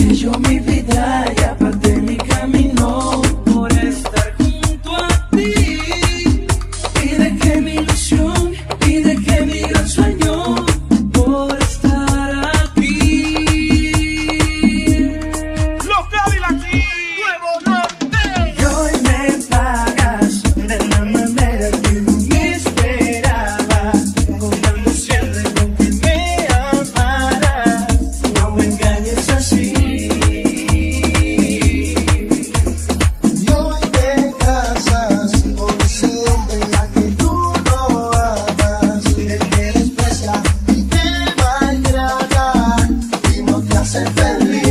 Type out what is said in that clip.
yo mi vida y aparte mi camino por estar junto a ti. Pide que mi ilusión, pide que mi gran sueño por estar aquí. Los Cadillacs, Nuevo Norte. Y hoy me pagas de la manera que no me esperaba, contando siempre con que me amarás. No me engañes así. Y hoy te casas con ese hombre a que tú no amas. El que desprecia y te maltrata y no te hace feliz.